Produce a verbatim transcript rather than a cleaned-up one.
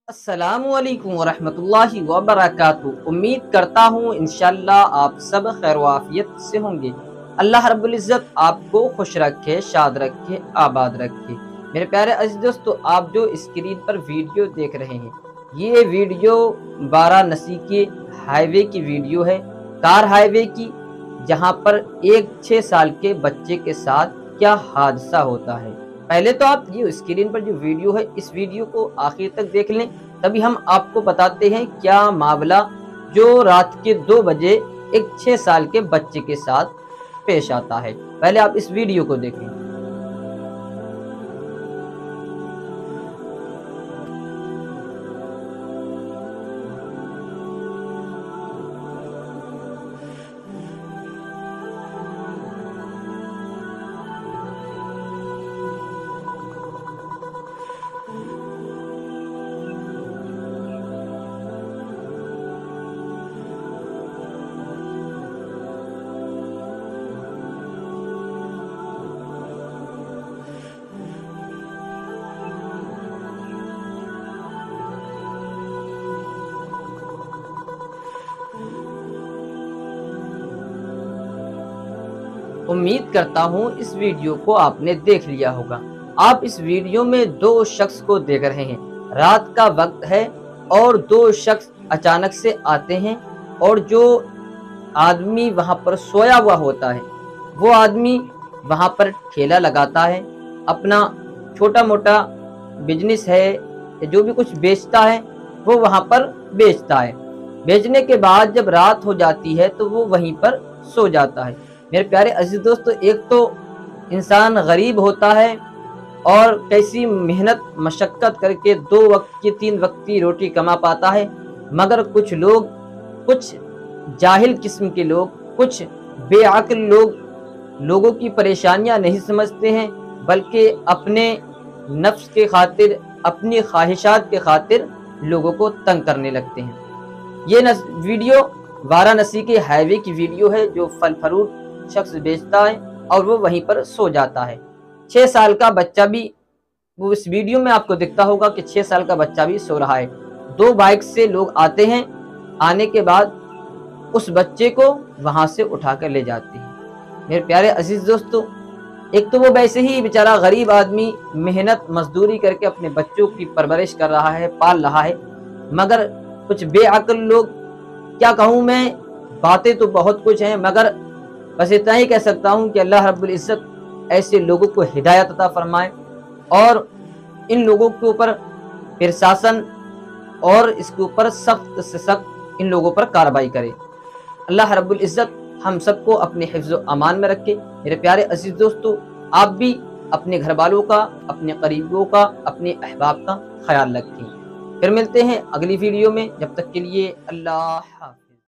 अस्सलामुअलैकुम वरहमतुल्लाहि वबरकातुहू। उम्मीद करता हूँ इंशाअल्लाह आप सब खैर वाफियत से होंगे। अल्लाह रब्बुल इज़्ज़त आपको खुश रखे, शाद रखे, आबाद रखे। मेरे प्यारे अज़ीज़ दोस्तों, आप जो स्क्रीन पर वीडियो देख रहे हैं, ये वीडियो वाराणसी के हाईवे की वीडियो है, कार हाईवे की, जहाँ पर एक छः साल के बच्चे के साथ क्या हादसा होता है। पहले तो आप ये स्क्रीन पर जो वीडियो है, इस वीडियो को आखिर तक देख लें, तभी हम आपको बताते हैं क्या मामला जो रात के दो बजे एक छः साल के बच्चे के साथ पेश आता है। पहले आप इस वीडियो को देखें। उम्मीद करता हूँ इस वीडियो को आपने देख लिया होगा। आप इस वीडियो में दो शख्स को देख रहे हैं। रात का वक्त है और दो शख्स अचानक से आते हैं और जो आदमी वहां पर सोया हुआ होता है, वो आदमी वहां पर ठेला लगाता है, अपना छोटा मोटा बिजनेस है, जो भी कुछ बेचता है वो वहां पर बेचता है। बेचने के बाद जब रात हो जाती है तो वो वहीं पर सो जाता है। मेरे प्यारे अजीज दोस्तों, एक तो इंसान गरीब होता है और कैसी मेहनत मशक्क़त करके दो वक्त की तीन वक्त की रोटी कमा पाता है, मगर कुछ लोग, कुछ जाहिल किस्म के लोग, कुछ बेअक्ल लोग लोगों की परेशानियां नहीं समझते हैं, बल्कि अपने नफ्स के खातिर, अपनी ख्वाहिशात के खातिर लोगों को तंग करने लगते हैं। ये वीडियो वाराणसी के हाईवे की वीडियो है, जो फल फ्रूट शख्स बेचता है और वो वहीं पर सो जाता है। छह साल का बच्चा भी, वो इस वीडियो में आपको दिखता होगा कि छह साल का बच्चा भी सो रहा है। दो बाइक से लोग आते हैं, आने के बाद उस बच्चे को वहां से उठा कर ले जाते हैं। मेरे प्यारे अजीज दोस्तों, एक तो वो वैसे ही बेचारा गरीब आदमी मेहनत मजदूरी करके अपने बच्चों की परवरिश कर रहा है, पाल रहा है, मगर कुछ बेअक्ल लोग, क्या कहूँ मैं, बातें तो बहुत कुछ हैं, मगर बस इतना ही कह सकता हूँ कि अल्लाह रब्बुल इज़्ज़त ऐसे लोगों को हिदायत अता फरमाए और इन लोगों के ऊपर प्रशासन और इसके ऊपर सख्त से सख्त इन लोगों पर कार्रवाई करे। अल्लाह रब्बुल इज़्ज़त हम सबको अपने हिफ्ज़ व अमान में रखे। मेरे प्यारे अजीज दोस्तों, आप भी अपने घर वालों का, अपने करीबियों का, अपने अहबाब का ख्याल रखें। फिर मिलते हैं अगली वीडियो में, जब तक के लिए अल्लाह हाफ़िज़।